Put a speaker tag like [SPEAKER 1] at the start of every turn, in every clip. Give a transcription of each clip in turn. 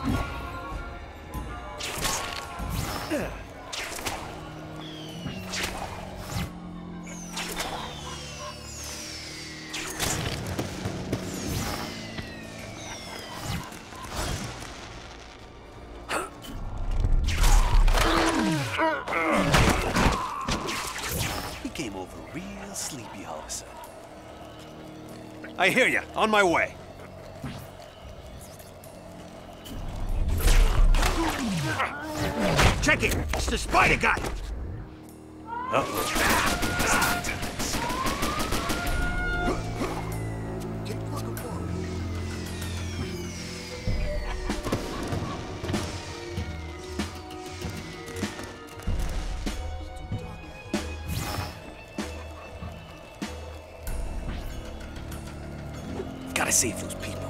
[SPEAKER 1] He came over real sleepy all of a sudden. I hear ya. On my way. Check it! It's the spider guy! Uh-oh. Gotta save those people.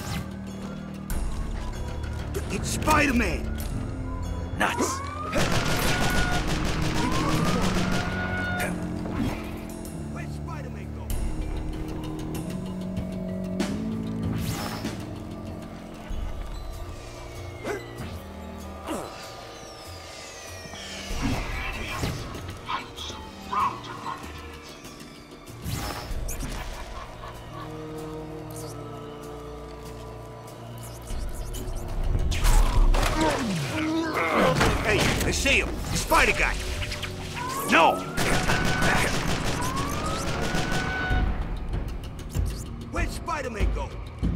[SPEAKER 1] It's Spider-Man! Nuts! Where'd Spider-Man go? Hey, I see him! The spider guy! No! Where'd Spider-Man go?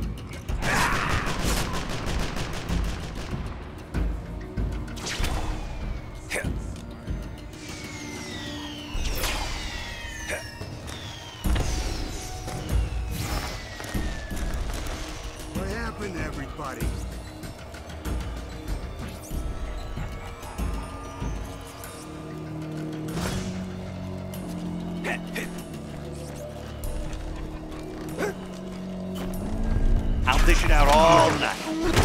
[SPEAKER 1] What happened, everybody? I'll dish it out all night.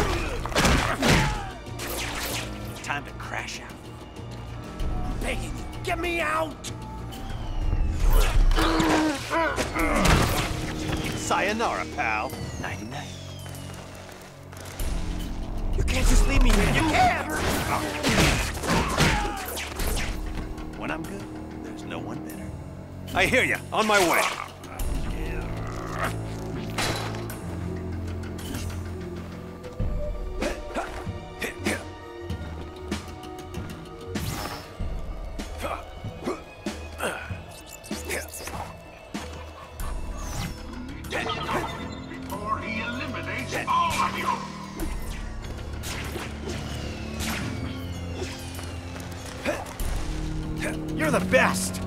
[SPEAKER 1] Time to crash out. Begging you, get me out! Sayonara, pal. Nighty-night. You can't just leave me here. You can't! When I'm good, there's no one better. I hear you. On my way.
[SPEAKER 2] Before he eliminates all of you.
[SPEAKER 1] You're the best!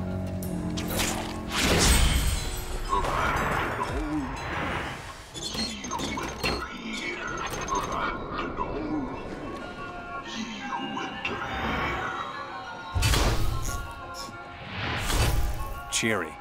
[SPEAKER 1] Cheery.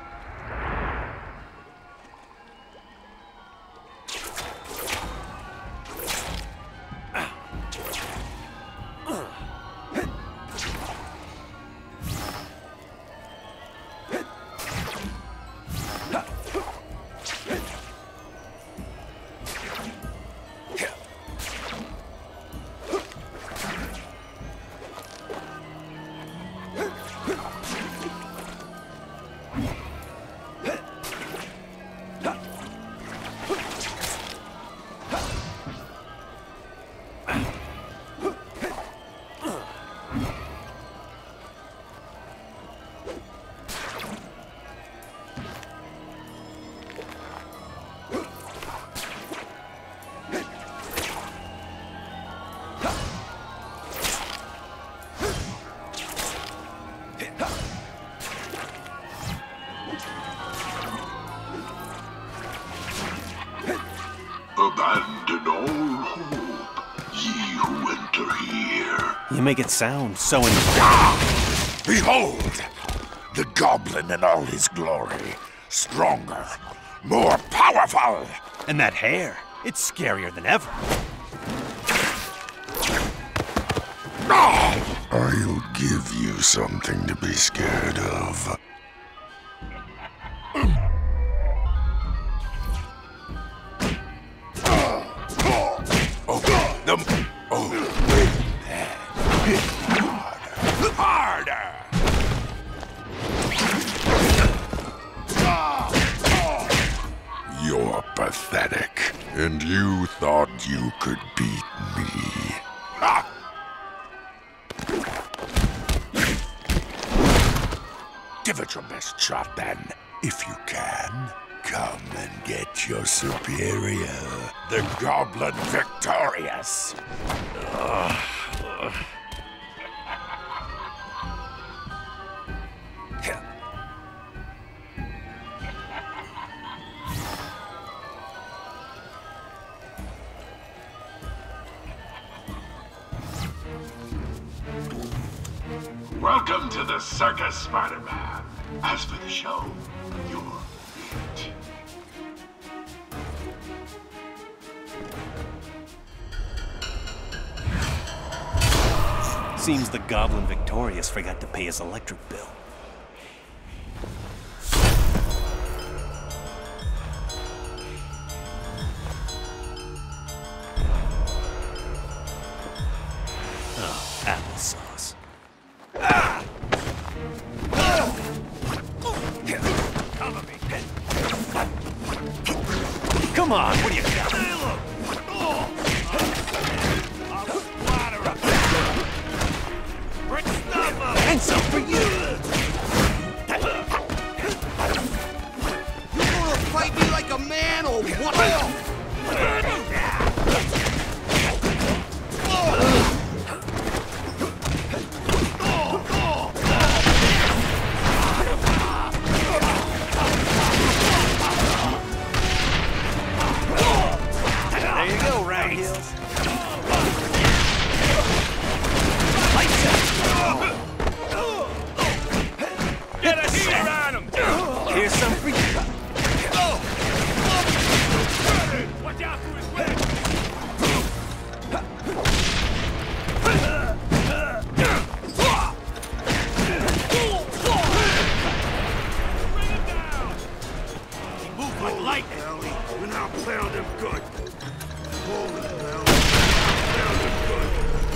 [SPEAKER 2] Abandon all hope, ye who enter here.
[SPEAKER 1] You make it sound so
[SPEAKER 2] Behold! The goblin in all his glory. Stronger, more powerful!
[SPEAKER 1] And that hair, it's scarier than ever.
[SPEAKER 2] I'll give you something to be scared of. you could beat me. Ha! Give it your best shot, then. If you can, come and get your superior, the Goblin Victorious.
[SPEAKER 3] Welcome to the circus, Spider-Man. As for the show, you're it.
[SPEAKER 1] Seems the Goblin Victorious forgot to pay his electric bill. Oh, applesauce. Come on, what do you got? And some for you!
[SPEAKER 4] You gonna fight me like a man or what?
[SPEAKER 1] There you go, Round Heels. Lights out!
[SPEAKER 3] Get a heater on him!
[SPEAKER 1] Here's some for you.
[SPEAKER 3] Watch out for his leg!
[SPEAKER 4] Move like lightning. We now found him good. Holy hell. Found him good.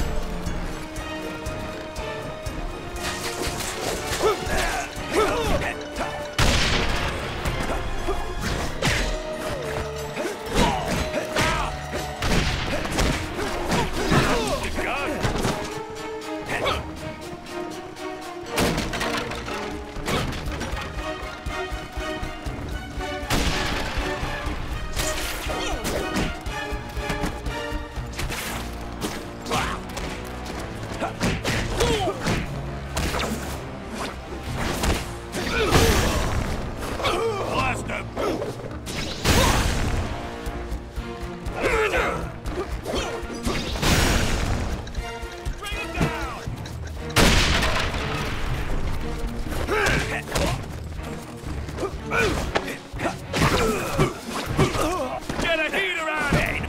[SPEAKER 3] Get a heater on him!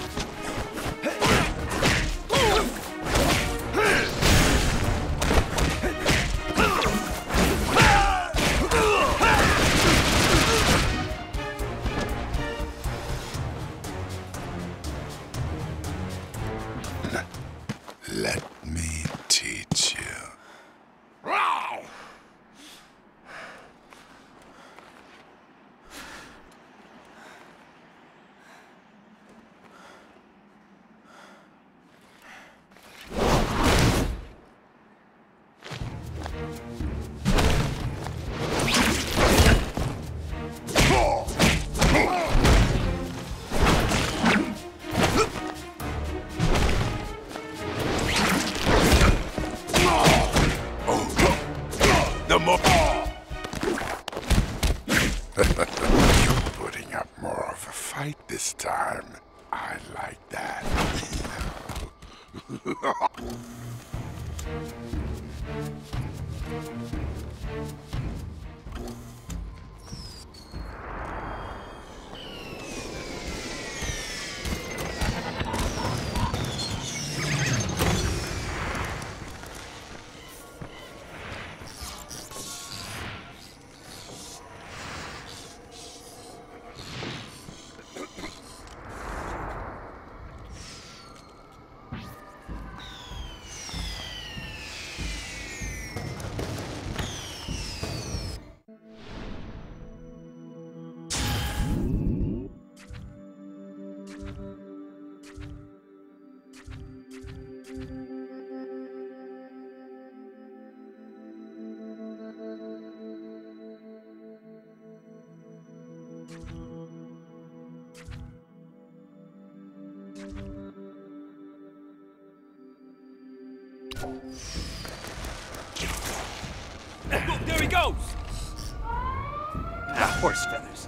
[SPEAKER 2] Let me teach you. The more you're putting up more of a fight this time. I like that.
[SPEAKER 1] Look, there he goes! Ah, horse feathers.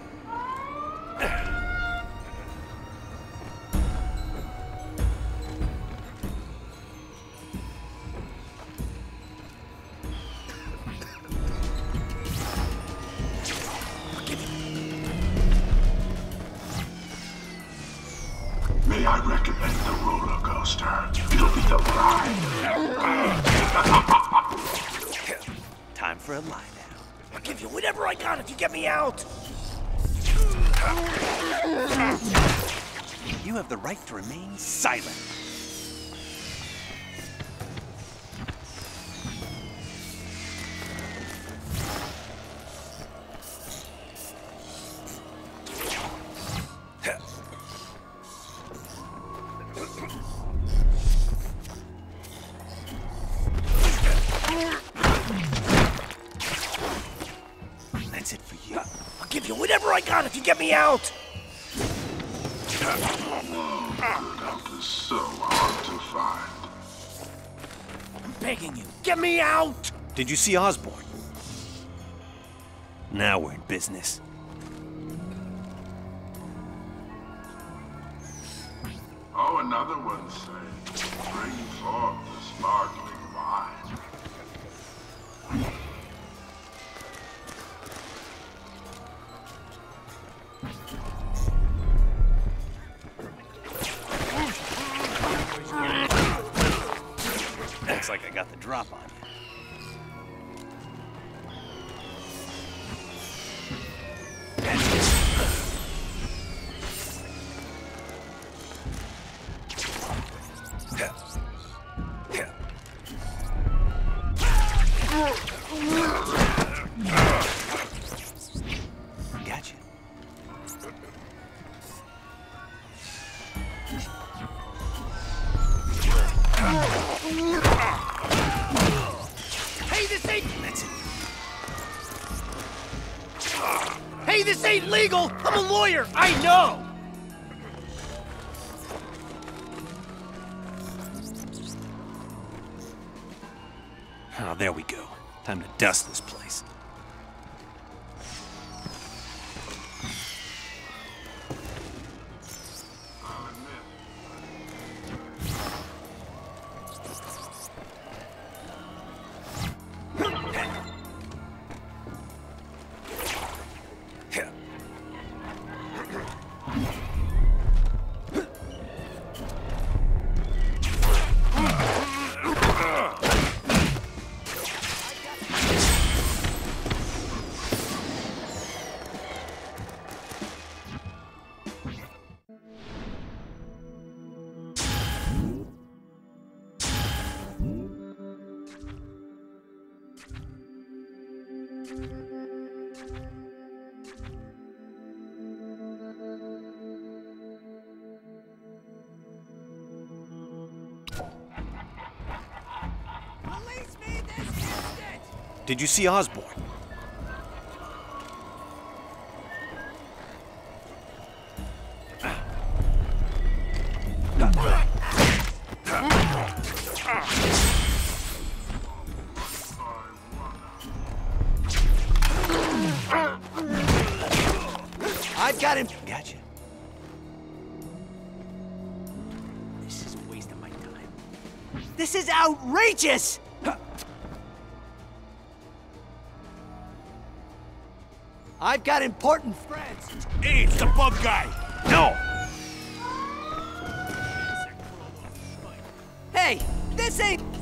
[SPEAKER 3] May I recommend the roller coaster? It'll be the ride.
[SPEAKER 1] Time for a lie down.
[SPEAKER 4] I'll give you whatever I got if you get me out.
[SPEAKER 1] You have the right to remain silent. That's it for you.
[SPEAKER 4] I'll give you whatever I got if you get me out.
[SPEAKER 3] That is so hard to find.
[SPEAKER 4] I'm begging you, get me out.
[SPEAKER 1] Did you see Osborn? Now we're in business.
[SPEAKER 3] Oh, another one say, bring forth the sparkling wine.
[SPEAKER 1] Looks like I got the drop on you. Gotcha.
[SPEAKER 4] Hey, this ain't.
[SPEAKER 1] That's it.
[SPEAKER 4] Hey, this ain't legal. I'm a lawyer. I know.
[SPEAKER 1] Oh, there we go. Time to dust this place.
[SPEAKER 4] Release me this instant.
[SPEAKER 1] Did you see Osborn?
[SPEAKER 4] I've got him.
[SPEAKER 1] Gotcha.
[SPEAKER 4] This is a waste of my time. This is outrageous! I've got important friends.
[SPEAKER 2] Hey, it's the bug guy!
[SPEAKER 1] No!
[SPEAKER 4] Hey, this ain't...